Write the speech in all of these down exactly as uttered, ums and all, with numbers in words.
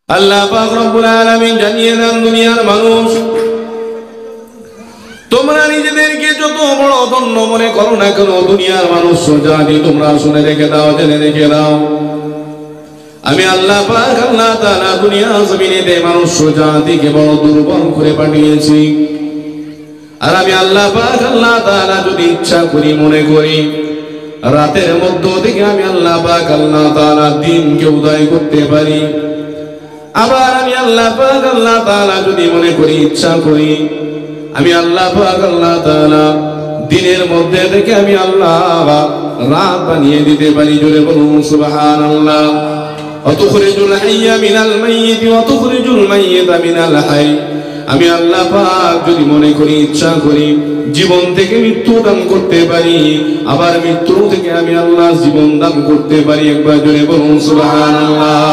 আল্লাহ পাক রব্বুল আলামিন জানিয়ে দেন দুনিয়ার মানুষ, তোমরা নিজেদেরকে যত বড় ধন্য মনে করো না কেন, দুনিয়ার মানুষ জাতি তোমরা শুনে রেখে দাও, জেনে রেখে দাও, আমি আল্লাহ পাক আল্লাহ তাআলা দুনিয়া জমিনে মানুষ জাতিকে বড় দুর্বল করে পাঠিয়েছি। আর আমি আল্লাহ পাক আল্লাহ তাআলা যদি ইচ্ছা করি, মনে করি, রাতের মধ্য থেকে আমি আল্লাহ পাক আল্লাহ তাআলা দিনকে উদয় করতে পারি। আবার আমি আল্লাহ পাক আল্লাহ তাআলা যদি মনে করি, ইচ্ছা করি, আমি আল্লাহ পাক আল্লাহ তাআলা দিনের মধ্যে থেকে আমি আল্লাহ রাত বানিয়ে দিতে পারি। জোরে বলুন সুবহানাল্লাহ। অতুখরিজুল হাইয়া মিনাল মাইয়িতি ওয়া তুখরিজুল মাইয়িতা মিনাল হাই। আমি আল্লাহ পাক যদি মনে করি, ইচ্ছা করি, জীবন থেকে মৃত্যু দান করতে পারি, আবার মৃত্যু থেকে আমি আল্লাহ জীবন দান করতে পারি। একবার জোরে বলুন সুবহানাল্লাহ।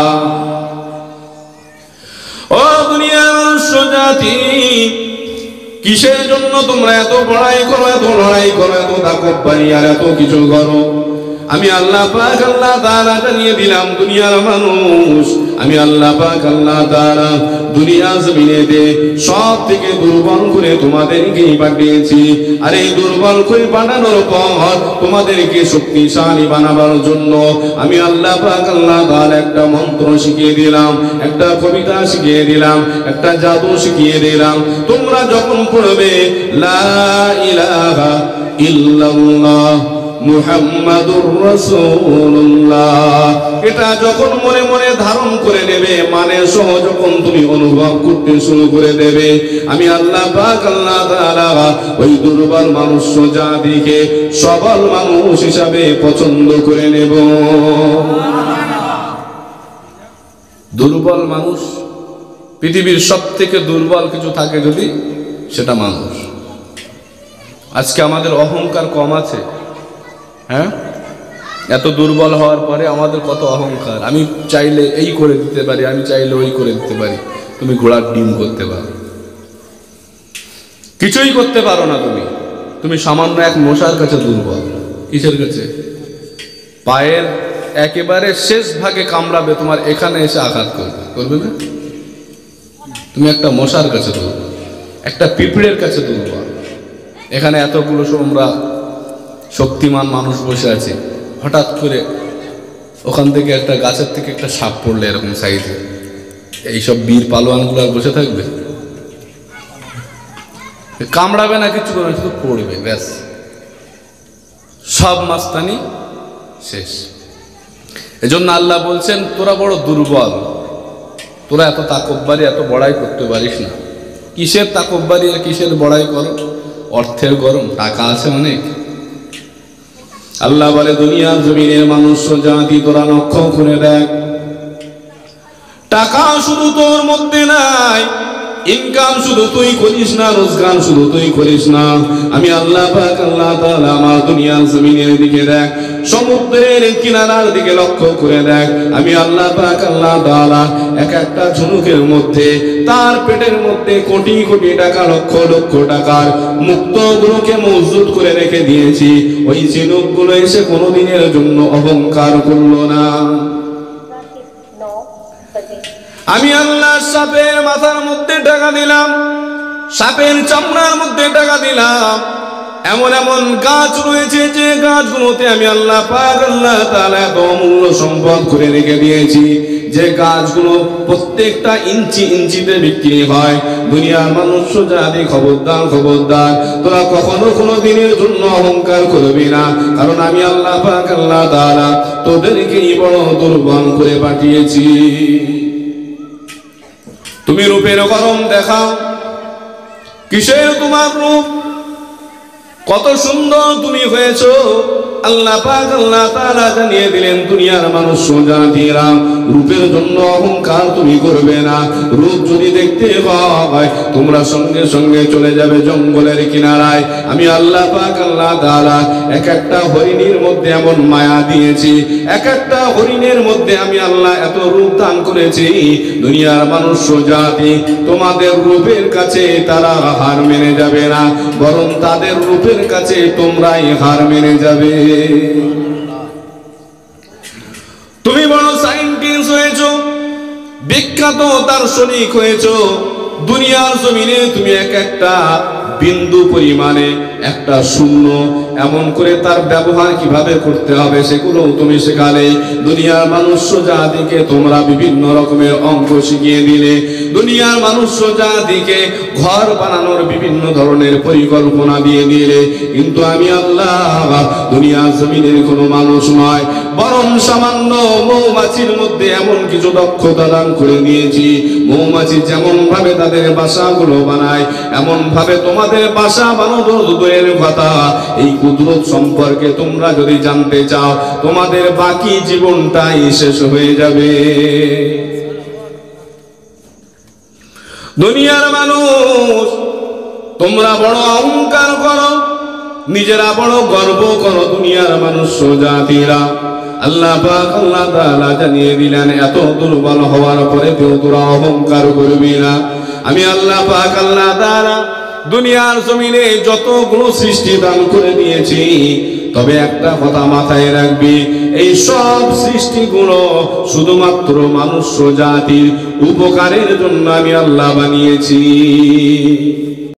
ও দুনিয়ার মানুষ জাতি, কিসের জন্য তোমরা এত বড়াই করো, এত লড়াই করো, এত তাকব্বুরি আর এত কিছু করো? আমি আল্লাহ পাক আল্লাহ তাআলা জানিয়ে দিলাম দুনিয়ার মানুষ, আমি আল্লাহ পাক আল্লাহ তাআলা দুনিয়া জমিনেতে সব থেকে দুর্বল করে তোমাদেরকে পাঠিয়েছি। আর এই দুর্বল করে বানানোর পর তোমাদেরকে শক্তিশালী বানাবার জন্য আমি আল্লাহ পাক আল্লাহ তাআলা একটা মন্ত্র শিখিয়ে দিলাম, একটা কবিতা শিখিয়ে দিলাম, একটা জাদু শিখিয়ে দিলাম। তোমরা যখন পড়বে লা ইলাহা ইল্লাল্লাহ মুহাম্মাদুর রাসূলুল্লাহ, এটা যখন মনে মনে ধারণ করে নেবে, মানে সহ যখন তুমি অনুভব করতে শুরু করে দেবে, আমি আল্লাহ পাক আল্লাহ তাআলা ওই দুর্বল মানুষ জাতিকে সবল মানুষ হিসাবে পছন্দ করে নেব। দুর্বল মানুষ, পৃথিবীর সব থেকে দুর্বল কিছু থাকে যদি, সেটা মানুষ। আজকে আমাদের অহংকার কম আছে, হ্যাঁ? এত দুর্বল হওয়ার পরে আমাদের কত অহংকার। আমি চাইলে এই করে দিতে পারি, আমি চাইলে ওই করে দিতে পারি। তুমি ঘোড়ার ডিম করতে পারো, কিছুই করতে পারো না। তুমি তুমি সামান্য এক মশার কাছে দুর্বল। কিসের কাছে? পায়ের একেবারে শেষ ভাগে কামড়াবে, তোমার এখানে এসে আঘাত করবে, করবে না? তুমি একটা মশার কাছে দুর্বল, একটা পিঁপড়ের কাছে দুর্বল। এখানে এতগুলো আমরা শক্তিমান মানুষ বসে আছে, হঠাৎ করে ওখান থেকে একটা গাছের থেকে একটা সাপ পড়লে এরকম সাইজে, এইসব বীর পালোয়ানগুলো বসে থাকবে? কামড়াবে না, কিছু করবে, শুধু পড়বে, ব্যাস, সব মাস্তানি শেষ। এজন্য আল্লাহ বলছেন তোরা বড় দুর্বল, তোরা এত তাকব্বুরি এত বড়াই করতে পারিস না। কিসের তাকব্বুরি আর কিসের বড়াই করো? অর্থের গরম, টাকা আছে অনেক। আল্লাহ বলে দুনিয়ার জমিনের মানুষ জাতি তোরা লক্ষ্য করে দেখ, টাকা শুধু তোর মধ্যে নাই, ইনকাম শুধু তুই করিস না, রোজগার শুধু তুই করিস না। আমি আল্লাহ পাক আল্লাহ তাআলা আমার দুনিয়ার জমিনের দিকে দেখ, সমুদ্রের কিনারার দিকে লক্ষ্য করে দেখ, আমি আল্লাহ পাক আল্লাহ তাআলা এক একটা ঝিনুকের মধ্যে, তার পেটের মধ্যে কোটি কোটি টাকা, লক্ষ লক্ষ টাকার মুক্তগুলোকে মজুদ করে রেখে দিয়েছি। ওই ঝিনুকগুলো এসে কোনোদিনের জন্য অহংকার করলো না। আমি আল্লাহ সাপের মাথার মধ্যে টাকা দিলাম, সাপের চামড়ার মধ্যে টাকা দিলাম। এমন এমন গাছ রয়েছে যে গাছগুলোতে আমি আল্লাহ পাক আল্লাহ তাআলা এত অমূল্য সম্পদ করে রেখে দিয়েছি, যে গাছগুলো প্রত্যেকটা ইঞ্চি ইঞ্চিতে বিক্রি হয়। দুনিয়ার মানুষ জাতি খবরদার খবরদার, তোরা কখনো কোনো দিনের জন্য অহংকার করবি না, কারণ আমি আল্লাহ পাক আল্লাহ তাআলা তোদেরকেই বড় দুর্বল করে পাঠিয়েছি। তুমি রূপের গরম দেখাও, কিসের তোমার রূপ? কত সুন্দর তুমি হয়েছো। আল্লাহ পাক আল্লাহ তাআলা জানিয়ে দিলেন দুনিয়ার মানুষ জাতিরা রূপের জন্য অহংকার তুমি করবে না। রূপ যদি দেখতে হয় তোমরা সঙ্গে সঙ্গে চলে যাবে জঙ্গলের কিনারায়। আমি আল্লাহ পাক আল্লাহ তাআলা এক একটা হরিণের মধ্যে এমন মায়া দিয়েছি, এক একটা হরিণের মধ্যে আমি আল্লাহ এত রূপ দান করেছি, দুনিয়ার মানুষ জাতি তোমাদের রূপের কাছে তারা হার মেনে যাবে না, বরং তাদের রূপের কাছে তোমরাই হার মেনে যাবে। তুমি বড় সায়েন্টিস্ট হয়েছো, বিখ্যাত দার্শনিক হয়েছো, দুনিয়ার জমিনে তুমি এক একটা বিন্দু পরিমাণে একটা শূন্য এমন করে তার ব্যবহার কিভাবে করতে হবে সেগুলো তুমি শেখালে। দুনিয়ার মানুষ জাতিকে তোমরা বিভিন্ন রকমের অঙ্ক শিখিয়ে দিলে। দুনিয়ার মানুষ জাতিকে ঘর বানানোর বিভিন্ন ধরনের পরিকল্পনা দিয়ে দিলে। কিন্তু আমি আল্লাহ দুনিয়ার জমিনের কোনো মানুষ নয়, বরং সামান্য মৌমাছির মধ্যে এমন কিছু দক্ষতা দান করে দিয়েছি। মৌমাছি যেমন ভাবে তাদের বাসাগুলো বানায়, এমন ভাবে তোমাদের বাসা বানানোর দূরের কথা, এই কুদরত সম্পর্কে তোমরা যদি জানতে চাও তোমাদের বাকি জীবনটাই শেষ হয়ে যাবে। দুনিয়ার মানুষ তোমরা বড় অহংকার করো, নিজেরা বড় গর্ব করো। দুনিয়ার মানুষ জাতিরা আল্লাহ পাক আল্লাহ তাআলা জানিয়ে দিলেন, এত দুর্বল হওয়ার পরে তোরা অহংকার করবি না। আমি আল্লাহ পাক আল্লাহ তাআলা দুনিয়ার জমিনে যতগুলো সৃষ্টি দান করে দিয়েছি, তবে একটা কথা মাথায় রাখবি, এই সব সৃষ্টিগুলো শুধুমাত্র মানুষ জাতির উপকারের জন্য আমি আল্লাহ বানিয়েছি।